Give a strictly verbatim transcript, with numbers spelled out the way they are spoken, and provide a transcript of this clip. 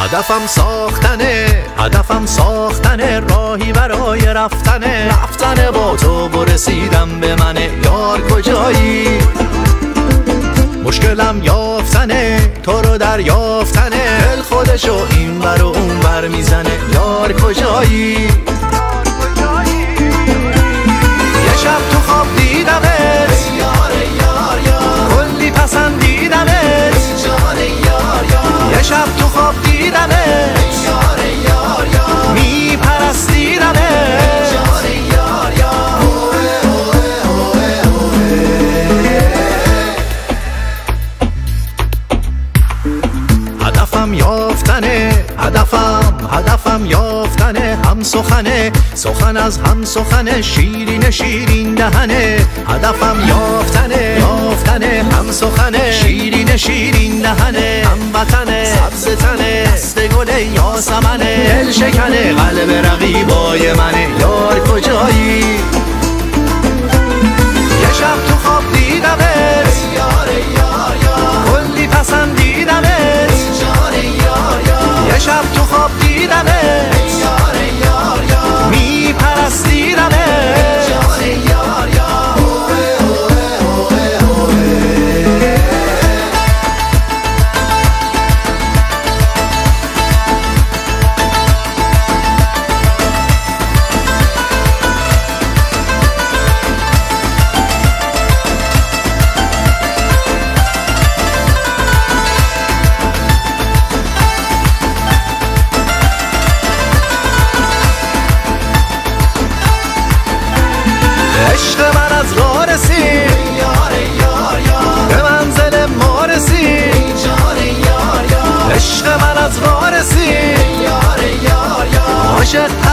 هدفم ساختنه، هدفم ساختنه، راهی برای رفتنه، رفتنه با تو برسیدم به منه. یار کجایی؟ مشکلم یافتنه، تو رو دریافتنه، دل خودشو این بر و اون بر میزنه. یار کجایی؟ یه شب تو خواب دیدمت، یار یار یار، کلی پسندیدمت، جان یار یار. یه شب تو خواب دیدمت، یار یار یار، میپرستیدمت، جان یار یار. هدفم یافتنه، هدفم هدفم یافتنه، هم سخنه، سخن از هم سخنه، شیرین شیرین دهنه. هدفم یافتنه، یافتنه، هم سخنه، شیرین شیرین دهنه، هم وطنه، سبز تنه، دست گل یاسمنه، دل شکنه، قلب رقیبای منه. یار کجایی؟ یه شب تو خواب دیدمت، یار یار یار، کلی پسندیدمت، جان یار یار. یه شب تو خواب دیدمت، یار یار یار، میپرستیدمت، جان یار یار. عشق من از راه رسید، یار یار یار، به منزل ما رسید، جان یار یار. عشق من از راه رسید، یار یار یار، عاشق